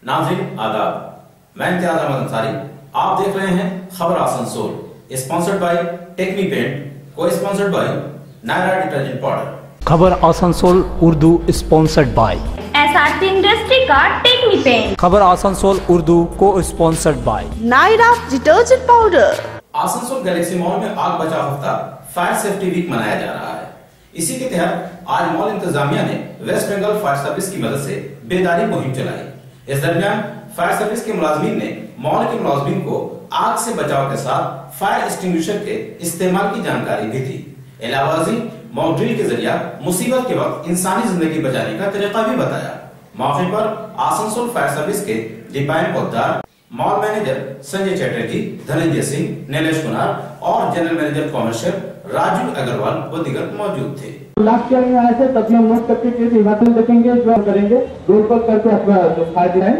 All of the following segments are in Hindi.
नाज़रीन आदाब, मैं इम्तियाज अहमद अंसारी। आप देख रहे हैं खबर Asansol, sponsored by Techni paint, को sponsored by Naira detergent powder. खबर Asansol Urdu sponsored by SRT industry का टेक्नी पेंट। खबर आसनसोल उर्दू को sponsored by Naira detergent powder. Asansol Galaxy mall में आग बचाव हफ्ता फायर सेफ्टी वीक मनाया जा रहा है। इसी के तहत आज मॉल इंतजामिया ने वेस्ट बंगाल फायर सर्विस की मदद से बेदारी मुहिम चलाई। इस दरमियान फायर सर्विस के मुलाजमीन ने मॉल के मुलाजमीन को आग से बचाव के साथ फायर एक्सटिंग्विशर के इस्तेमाल की जानकारी भी दी। इलावाजी मॉक ड्रिल के जरिए मुसीबत के वक्त इंसानी जिंदगी बचाने का तरीका भी बताया। मौके पर आसनसोल फायर सर्विस के डिपाइन पौधदार, मॉल मैनेजर संजय चटर्जी, धनंजय सिंह, नीलेश कुमार और general manager commercial Raju Agarwal व दीगर मौजूद थे। लास्ट ईयर में आए थे, तभी हम नोट करके हिमाचल देखेंगे, जो हम करेंगे रोड पर करके अपना जो फायदे हैं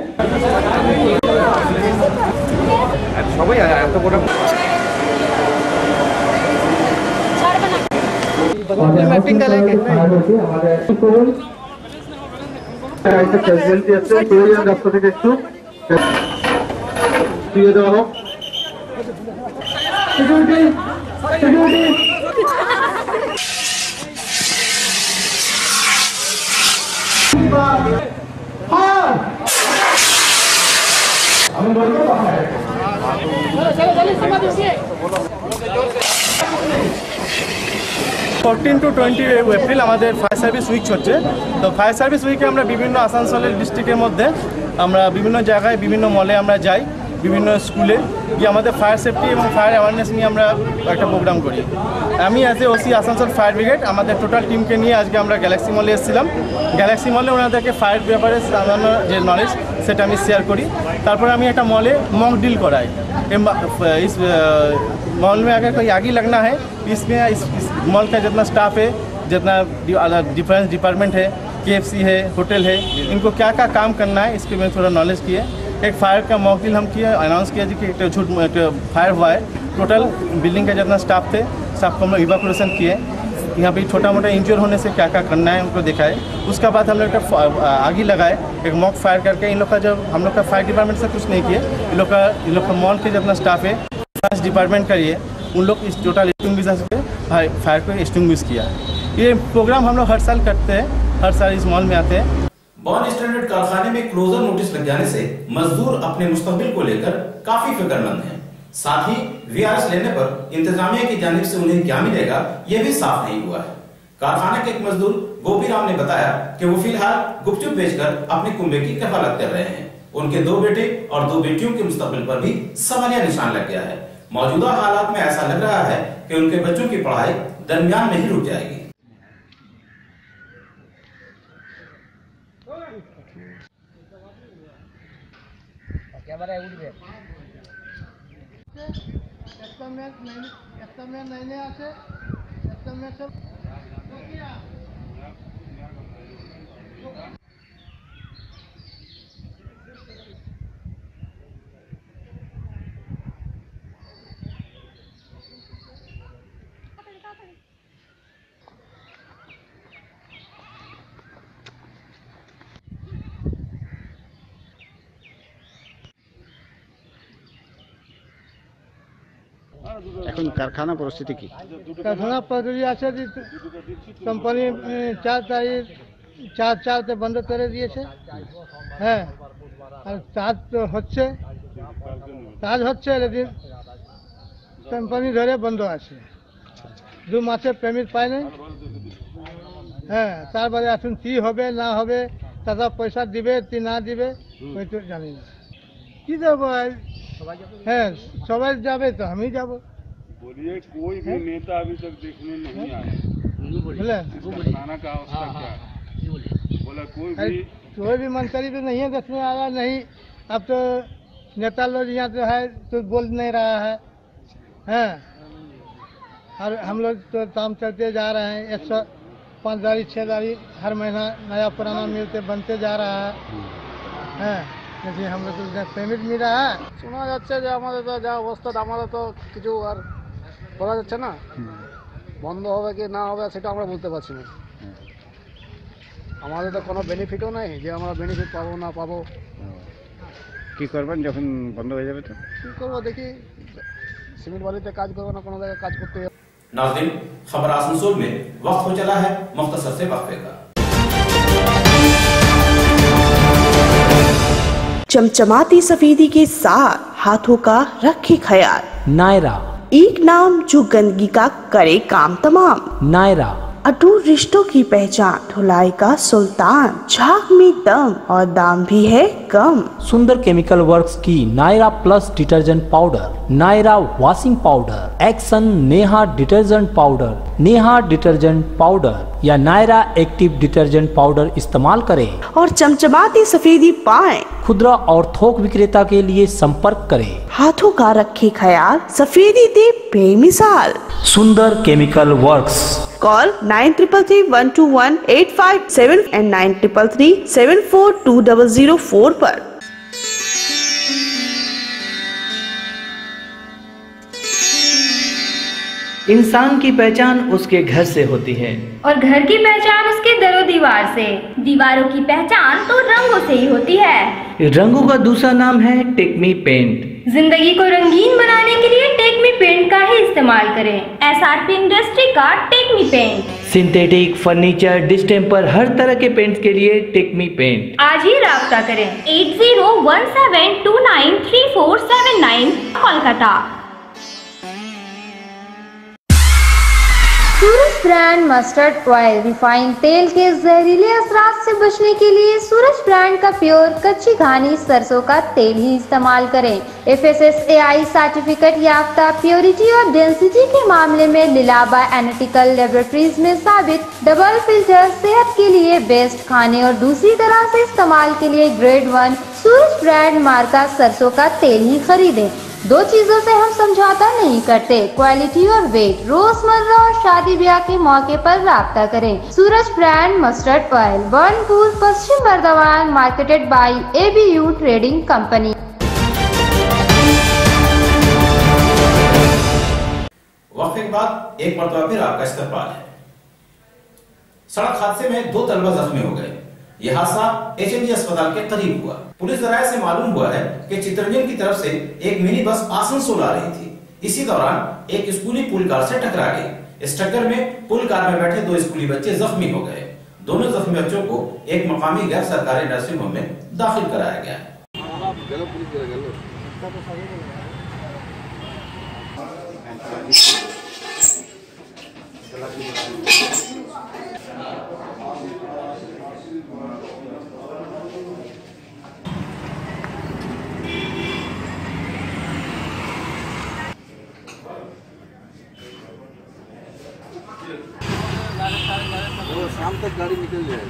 सबाई आया तो पूरा मैपिंग करेंगे हमारे ऐसे कैजुअलिटी আছে কোরিয়ান রাস্তা থেকে একটু দিয়ে দেওয়া হোক। সিকিউরিটি সিকিউরিটি আমি বলবো 14 to 20 এপ্রিল আমাদের ফায়ার সার্ভিস উইক চলছে। তো ফায়ার সার্ভিস উইকে আমরা বিভিন্ন আসানসোলের ডিস্ট্রিক্টের মধ্যে আমরা বিভিন্ন জায়গায় বিভিন্ন মলে আমরা যাই, বিভিন্ন স্কুলে গিয়ে আমাদের ফায়ার সেফটি এবং ফায়ার অ্যাওয়ারনেস নিয়ে আমরা একটা প্রোগ্রাম করি। আমি as a OC Asansol fire brigade আমাদের টোটাল টিমকে নিয়ে আজকে আমরা গ্যালাক্সি মলে এসেছিলাম। গ্যালাক্সি মলে ওনাদেরকে ফায়ার ব্যাপারে সাধারণ যে নলেজ সেটা আমি শেয়ার করি। তারপরে আমি একটা মলে মক ড্রিল कराई। इस मॉल में अगर कोई आग ही लगना है, इसमें इस मॉल का जितना स्टाफ है, जितना डिफरेंस डिपार्टमेंट है, KFC है, होटल है, इनको क्या क्या काम करना है इसके में थोड़ा नॉलेज किए। एक फायर का मॉक ड्रिल हम किए, अनाउंस किया कि एक झूठ फायर हुआ है। टोटल बिल्डिंग का जितना स्टाफ थे सबको हम लोग इवैक्यूएशन किए। यहाँ पे छोटा मोटा इंजर होने से क्या क्या करना है उनको दिखाए। उसके बाद हम लोग आग ही लगाए, एक मॉक फायर करके। इन लोग का जब हम लोग का फायर डिपार्टमेंट से कुछ नहीं किए, इन लोग का मॉल के जितना स्टाफ है फायर डिपार्टमेंट का ये उन लोग इस टोटल एक्सटिंग्विश पे फायर को एक्सटिंग्विश किया। ये प्रोग्राम हम लोग हर साल करते हैं, हर साल इस मॉल में आते हैं। बॉन्ड स्टैंडर्ड कारखाने में क्लोजर नोटिस लग जाने से मजदूर अपने मुस्तकबिल को लेकर काफी फिक्रमंद हैं। साथ ही VRS लेने पर इंतजामिया की जानिब से उन्हें क्या मिलेगा ये भी साफ नहीं हुआ है। कारखाना के एक मजदूर गोपी राम ने बताया कि वो फिलहाल गुपचुप बेचकर अपने कुंबे की कफालत कर रहे हैं। उनके 2 बेटे और 2 बेटियों के मुस्तकबिल पर भी सवालिया निशान लग गया है। मौजूदा हालात में ऐसा लग रहा है कि उनके बच्चों की पढ़ाई दरमियान में ही रुक जाएगी। এখন কারখানা পরিস্থিতি কি? কারখানা পরিস্থিতি আছে যে কোম্পানি 4 তারিখ 4 বন্ধ করে দিয়েছে। হ্যাঁ, আর কাজ তো হচ্ছে, লেকিন কোম্পানি ধরে বন্ধ আছে। 2 মাসের পেমেন্ট পায় নাই। হ্যাঁ, তারপরে এখন কি হবে না হবে, তারা পয়সা দিবে কি না দিবে ওই তো জানি না। কি দেবো? হ্যাঁ, সবাই যাবে তো আমি যাব। बोलिए कोई भी नेता अभी तक देखने नहीं आया। खाना का अवस्था क्या है? बोला कोई भी मंत्री तो नहीं है देखने आया। नहीं, अब तो नेता लोग यहाँ तो है तो बोल नहीं रहा है। हैं, और हम लोग तो काम चलते जा रहे हैं। 105 गाड़ी 6 गाड़ी हर महीना नया पुराना मिलते बनते जा रहा है। हैं, लेकिन हम लोग तो पेमेंट मिल रहा है। শোনা যাচ্ছে যে আমাদের তো যা অবস্থা, আমাদের তো কিছু আর বলা যাচ্ছে না। বন্ধ হবে কি না হবে সেটা আমরা বলতে পারছি না। আমাদের তো কোনো বেনিফিটও নাই যে আমরা বেনিফিট পাবো না পাবো। কি করবেন যখন বন্ধ হয়ে যাবে? তো কী করবো দেখি, সিমেंट वाले কাজ করবো না কোনো জায়গায় কাজ করতে হবে। नाज़रीन, खबर आसनसोल में वक्त हो चला है मुख्तसर से वक्फे का। चमचमाती सफेदी के साथ हाथों का रखे ख्याल। नायरा, एक नाम जो गंदगी का करे काम तमाम। नायरा, अटूट रिश्तों की पहचान, धुलाई का सुल्तान, झाग में दम और दाम भी है कम। सुंदर केमिकल वर्क्स की Naira plus detergent powder, Naira washing powder, action Neha detergent powder, Neha detergent powder या नायरा एक्टिव डिटर्जेंट पाउडर इस्तेमाल करें और चमचमाती सफेदी पाएं। खुदरा और थोक विक्रेता के लिए संपर्क करें। हाथों का रखे ख्याल, सफेदी दे बेमिसाल। सुंदर केमिकल वर्क्स। कॉल 9333121857 and 9333742004 पर। इंसान की पहचान उसके घर से होती है और घर की पहचान उसके दरो दीवार से। दीवारों की पहचान तो रंगों से ही होती है। रंगों का दूसरा नाम है टेक्मी पेंट। जिंदगी को रंगीन बनाने के लिए टेक्मी पेंट का ही इस्तेमाल करें। SRP इंडस्ट्री का Techni paint. Synthetic, furniture, distemper, हर तरह के पेंट के लिए टेक्मी पेंट। आज ही राब्ता करें 8017293479 Kolkata. Suraj brand mustard oil refined तेल के जहरीले असरात से बचने के लिए सूरज ब्रांड का प्योर कच्ची घानी सरसों का तेल ही इस्तेमाल करें। FSSAI सर्टिफिकेट याफ्ता प्योरिटी और डेंसिटी के मामले में लिलाबा एनालिटिकल लेबोरेटरीज में साबित डबल फिल्टर सेहत के लिए बेस्ट, खाने और दूसरी तरह से इस्तेमाल के लिए ग्रेड 1 सूरज ब्रांड मार्का सरसों का तेल ही खरीदें। दो चीजों से हम समझौता नहीं करते, क्वालिटी और वेट। रोजमर्रा और शादी ब्याह के मौके पर राब्ता करें। Suraj brand mustard oil, Burnpur, Paschim Bardhaman, marketed by ABU trading company. वक्फे के बाद एक मरतबा फिर आपका इस्तकबाल है। सड़क हादसे में 2 तलबा जख्मी हो गए। यह हादसा HMG अस्पताल के करीब हुआ। पुलिस जराये से मालूम हुआ है कि चित्रंजन की तरफ से एक मिनी बस आसनसोल आ रही थी। इसी दौरान एक स्कूली पुल कार से टकरा गई। इस टक्कर में पुल कार में बैठे 2 स्कूली बच्चे जख्मी हो गए। दोनों जख्मी बच्चों को एक मकामी गैर सरकारी नर्सिंग होम में दाखिल कराया गया है। शाम तक गाड़ी निकल जाएगी।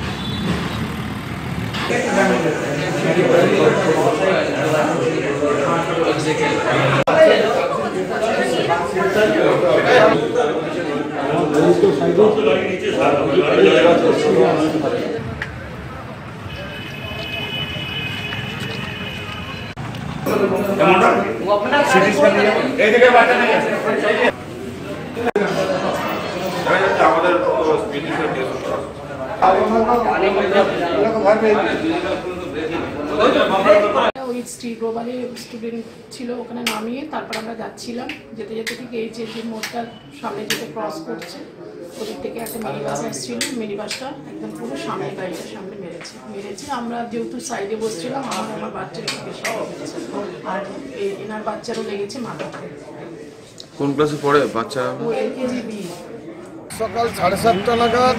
ওই গ্লোবালি স্টুডেন্ট ছিল, ওখানে নামিয়ে তারপর আমরা যাচ্ছিলাম। যেতে যেতে ঠিক এই যে মোড়টা সামনে যেতে ক্রস করছে, ওদিক থেকে একটা মিনি বাস আসছিল। মিনি বাসটা একদম পুরো সামনে গাড়িটার সামনে মেরেছে। আমরা যেহেতু সাইডে বসছিলাম, আমার বাচ্চাকে বেশি লেগেছে আর এনার বাচ্চারও লেগেছে মাথাতে। কোন ক্লাসে পড়ে বাচ্চা? ও LKG B। সকাল 7:30 নাগাদ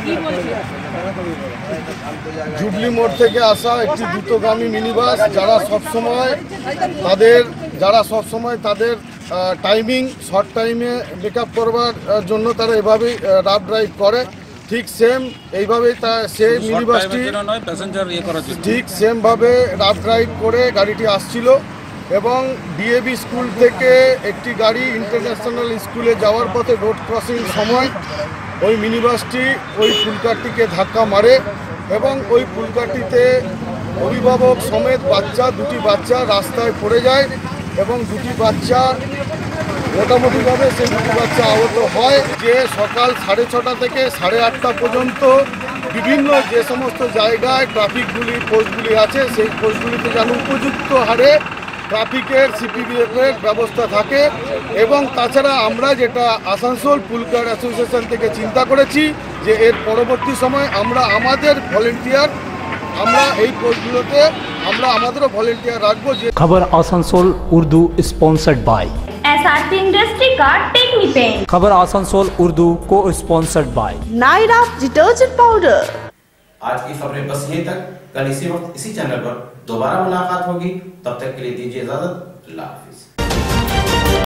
জুবলি মোড় থেকে আসা একটি দ্রুতগামী মিনি বাস, যারা সবসময় তাদের টাইমিং শর্ট টাইমে মেকআপ করবার জন্য তারা এভাবেই রাফ ড্রাইভ করে। ঠিক এইভাবেই সেই মিনি বাসটি ঠিক সেমভাবে রাফ ড্রাইভ করে গাড়িটি আসছিল এবং DAV স্কুল থেকে একটি গাড়ি ইন্টারন্যাশনাল স্কুলে যাওয়ার পথে রোড ক্রসিং সময় ওই মিনি বাসটি ওই পুলকারটিকে ধাক্কা মারে এবং ওই পুলকারটিতে অভিভাবক সমেত দুটি বাচ্চা রাস্তায় পড়ে যায় এবং দুটি বাচ্চা মোটামুটিভাবে সেই দুটি বাচ্চা আহত হয়। যে সকাল 6:30 থেকে 8:30 পর্যন্ত বিভিন্ন যে সমস্ত জায়গায় ট্রাফিকগুলি পোস্টগুলি আছে সেই পোস্টগুলিতে যেন উপযুক্ত হারে ট্রাফিকের সিপিবিএফের ব্যবস্থা থাকে। এবং তাছাড়া আমরা যেটা আসানসোল পুলকার অ্যাসোসিয়েশন থেকে চিন্তা করেছি যে এর পরবর্তী সময় আমরা আমাদের ভলেন্টিয়ার আমরা এই পোস্টগুলোতে আমরা আমাদেরও ভলেন্টিয়ার রাখবো। যে खबर Asansol Urdu sponsored by SRT industry का टेक्नी पेंट। खबर आसनसोल उर्दू को sponsored by Naira detergent powder. आज की खबरें बस यहीं तक। कल इसी वक्त इसी चैनल पर दोबारा मुलाकात होगी। तब तक के लिए दीजिए इजाजत। अल्लाह।